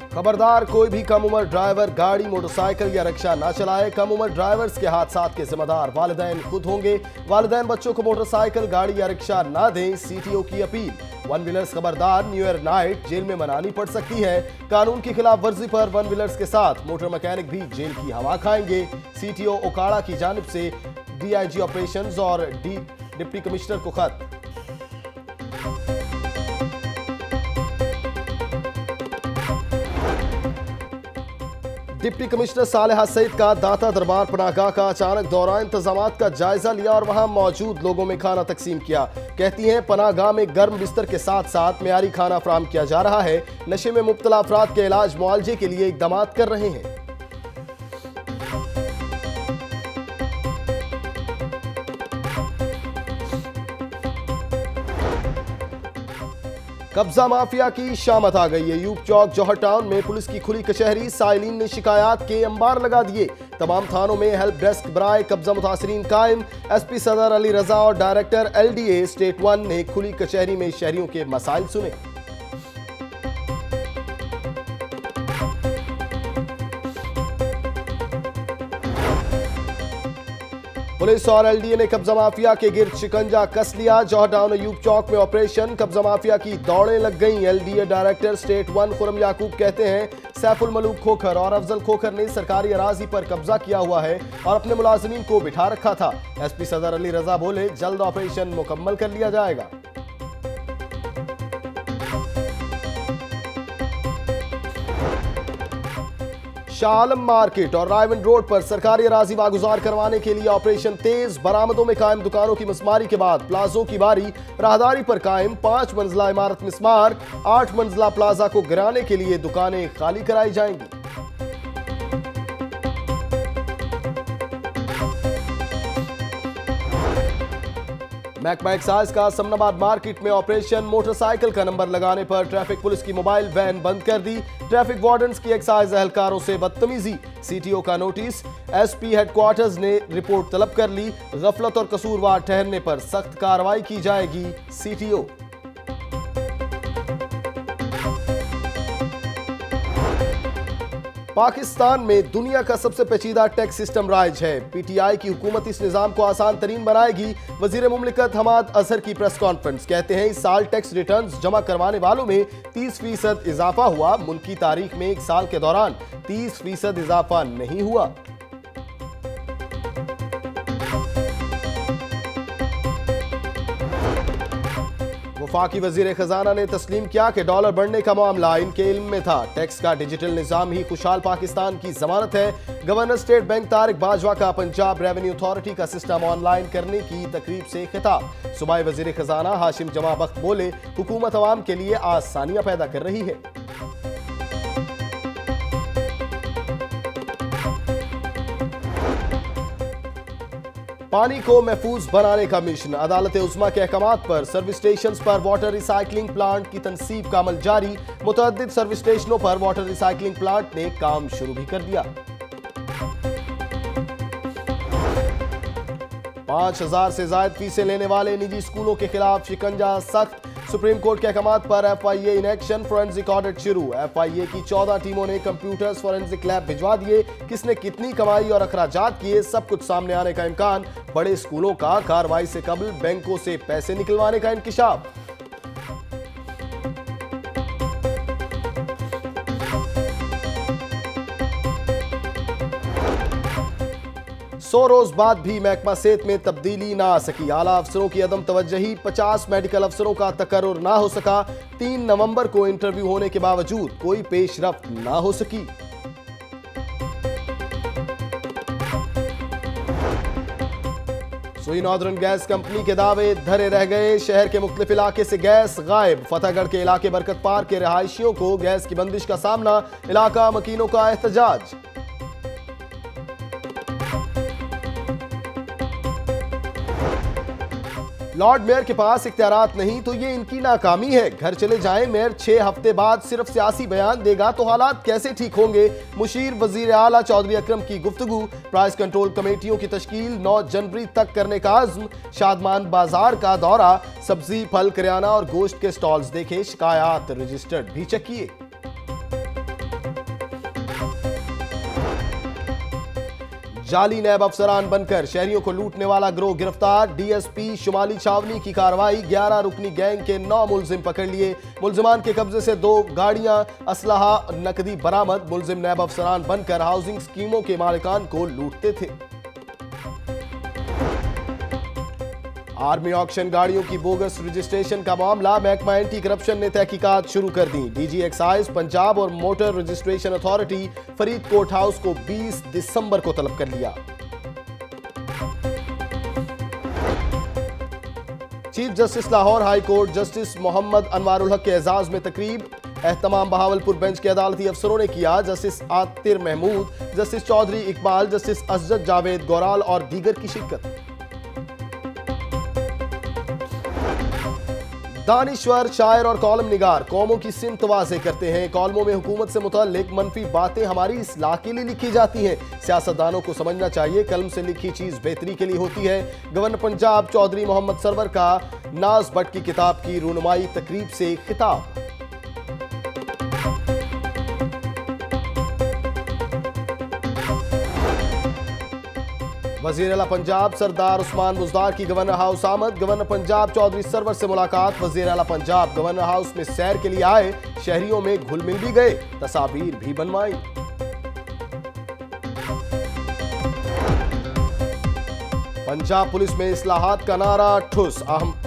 खबरदार, कोई भी कम उम्र ड्राइवर गाड़ी, मोटरसाइकिल या रिक्शा ना चलाए। कम उम्र ड्राइवर्स के हादसात के जिम्मेदार वालिदैन खुद होंगे। वालिदैन बच्चों को मोटरसाइकिल, गाड़ी या रिक्शा ना दें, सीटीओ की अपील। वन व्हीलर्स खबरदार, न्यू ईयर नाइट जेल में मनानी पड़ सकती है। कानून की खिलाफ वर्जी पर वन व्हीलर्स के साथ मोटर मैकेनिक भी जेल की हवा खाएंगे। सीटीओ ओकाड़ा की जानिब से डीआईजी ऑपरेशंस और डिप्टी कमिश्नर को खत। डिप्टी कमिश्नर सालेहा सईद का दाता दरबार पनाहगाह का अचानक दौरा, इंतजामात का जायजा लिया और वहां मौजूद लोगों में खाना तकसीम किया। कहती हैं पनाहगाह में गर्म बिस्तर के साथ साथ मेयारी खाना फराहम किया जा रहा है। नशे में मुब्तला अफराद के इलाज मुआलजे के लिए इकदाम कर रहे हैं। कब्जा माफिया की शामत आ गई है। यूब चौक जौहर टाउन में पुलिस की खुली कचहरी, साइलिन ने शिकायत के अंबार लगा दिए। तमाम थानों में हेल्प डेस्क बराए कब्जा मुतासरीन कायम। एसपी सदर अली रजा और डायरेक्टर एलडीए स्टेट 1 ने खुली कचहरी में शहरियों के मसाइल सुने। पुलिस और एलडीए ने कब्जा माफिया के गिर्द शिकंजा कस लिया। जौहर टाउन यूब चौक में ऑपरेशन, कब्जा माफिया की दौड़ें लग गईं। LDA director state 1 Khurram Yaqoob कहते हैं सैफुल मलूक खोखर और अफजल खोखर ने सरकारी अराजी पर कब्जा किया हुआ है और अपने मुलाजिमीन को बिठा रखा था। एसपी सदर अली रजा बोले जल्द ऑपरेशन मुकम्मल कर लिया जाएगा। शाह आलम मार्केट और रायवन रोड पर सरकारी अराजी वागुजार करवाने के लिए ऑपरेशन तेज। बरामदों में कायम दुकानों की मिसमारी के बाद प्लाजों की बारी, राहदारी पर कायम 5 मंजिला इमारत मिसमार। 8 मंजिला प्लाजा को गिराने के लिए दुकानें खाली कराई जाएंगी। महकमा एक्साइज का समनाबाद मार्केट में ऑपरेशन, मोटरसाइकिल का नंबर लगाने पर ट्रैफिक पुलिस की मोबाइल वैन बंद कर दी। ट्रैफिक वार्डन्स की एक्साइज एहलकारों से बदतमीजी, सीटीओ का नोटिस। एसपी हेडक्वार्टर्स ने रिपोर्ट तलब कर ली। गफलत और कसूरवार ठहरने पर सख्त कार्रवाई की जाएगी, सीटीओ। पाकिस्तान में दुनिया का सबसे पेचीदा टैक्स सिस्टम राइज है। पीटीआई की हुकूमत इस निजाम को आसान तरीन बनाएगी। वजीर मुमलिकत हमाद अजहर की प्रेस कॉन्फ्रेंस, कहते हैं इस साल टैक्स रिटर्न्स जमा करवाने वालों में 30% इजाफा हुआ। मुल्क की तारीख में एक साल के दौरान 30% इजाफा नहीं हुआ। वफाकी वजीर खजाना ने तस्लीम किया कि डॉलर बढ़ने का मामला इनके इल्म में था। टैक्स का डिजिटल निजाम ही खुशहाल पाकिस्तान की जमानत है। Governor state bank Tariq Bajwa का पंजाब रेवेन्यू अथॉरिटी का सिस्टम ऑनलाइन करने की तकरीब से खिताब। सूबाई वजीर खजाना हाशिम जमा बख्त बोले हुकूमत अवाम के लिए आसानियां पैदा कर रही है। पानी को महफूज बनाने का मिशन, अदालत उस्मा के अहकामात पर सर्विस स्टेशन पर वाटर रिसाइकलिंग प्लांट की तनसीब का अमल जारी। मुतअद्दिद सर्विस स्टेशनों पर वाटर रिसाइकलिंग प्लांट ने काम शुरू भी कर दिया। 5000 से ज्यादा फीसें लेने वाले निजी स्कूलों के खिलाफ शिकंजा सख्त। सुप्रीम कोर्ट के अहकामात पर FIA in action, forensic audit शुरू। एफआईए की 14 टीमों ने कंप्यूटर्स फोरेंसिक लैब भिजवा दिए। किसने कितनी कमाई और अखराजात किए, सब कुछ सामने आने का इम्कान। बड़े स्कूलों का कार्रवाई से कबल बैंकों से पैसे निकलवाने का इंकिशाफ। 100 रोज बाद भी महकमा सेहत में तब्दीली ना आ सकी। आला अफसरों की अदम तवज्जही, 50 मेडिकल अफसरों का तकर्रुर ना हो सका। 3 नवंबर को इंटरव्यू होने के बावजूद कोई पेशरफ्त ना हो सकी। सुई नॉर्दर्न गैस कंपनी के दावे धरे रह गए। शहर के मुख्तलिफ इलाके से गैस गायब। फतेहगढ़ के इलाके बरकत पार्क के रहायशियों को गैस की बंदिश का सामना। इलाका मकीनों का एहतजाज। लॉर्ड मेयर के पास इख्तियारात नहीं तो ये इनकी नाकामी है। घर चले जाएं, मेयर 6 हफ्ते बाद सिर्फ सियासी बयान देगा तो हालात कैसे ठीक होंगे। मुशीर वजीर आला चौधरी अकरम की गुफ्तगू। प्राइस कंट्रोल कमेटियों की तश्कील 9 जनवरी तक करने का आज़्म। शादमान बाजार का दौरा। सब्जी, फल, करियाना और गोश्त के स्टॉल्स देखे। शिकायत रजिस्टर्ड भी चेक किए। जाली नैब अफसरान बनकर शहरियों को लूटने वाला गिरोह गिरफ्तार। डीएसपी शुमाली छावनी की कार्रवाई। 11 रुकनी गैंग के 9 मुलजिम पकड़ लिए। मुलजिमान के कब्जे से 2 गाड़ियां, असलहा, नकदी बरामद। मुलजिम नैब अफसरान बनकर हाउसिंग स्कीमों के मालिकान को लूटते थे। आर्मी ऑक्शन गाड़ियों की बोगस रजिस्ट्रेशन का मामला। महकमा एंटी करप्शन ने तहकीकात शुरू कर दी। डीजी एक्साइज पंजाब और motor registration authority Faridkot house को 20 दिसंबर को तलब कर लिया। Chief justice Lahore high court justice Mohammad Anwarul Haq के एजाज में तकरीब। एहतमाम बहावलपुर बेंच के अदालती अफसरों ने किया। Justice Aatir Mahmood, justice Chaudhry Iqbal, justice Asjad Javed Goral और दीगर की शिरकत। दानिश्वर, शायर और कॉलम निगार कौमों की सिमत वाज़े करते हैं। कॉलमों में हुकूमत से मुताल्लिक मनफी बातें हमारी इस्लाह के लिए लिखी जाती हैं। सियासतदानों को समझना चाहिए कलम से लिखी चीज बेहतरी के लिए होती है। गवर्नर पंजाब चौधरी मोहम्मद सरवर का नाज भट्ट की किताब की रूनुमाई तकरीब से खिताब। वज़ीर आला पंजाब सरदार उस्मान बुज़दार की गवर्नर हाउस आमद। गवर्नर पंजाब चौधरी सरवर से मुलाकात। वज़ीर आला पंजाब गवर्नर हाउस में सैर के लिए आए। शहरियों में घुल मिल भी गए, तस्वीर भी बनवाई। पंजाब पुलिस में इस्लाहात का नारा ठुस। अहम